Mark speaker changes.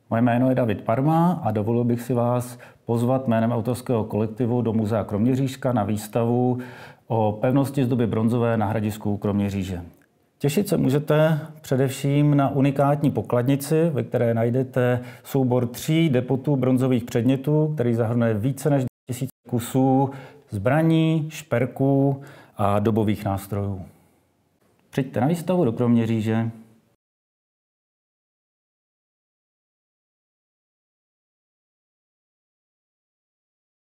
Speaker 1: Moje jméno je David Parma a dovolil bych si vás pozvat jménem autorského kolektivu do Muzea Kroměřížska na výstavu o pevnosti z doby bronzové na Hradišťku u Kroměříže. Těšit se můžete především na unikátní pokladnici, ve které najdete soubor 3 depotů bronzových předmětů, který zahrnuje více než 1000 kusů zbraní, šperků a dobových nástrojů. Přijďte na výstavu do Kroměříže.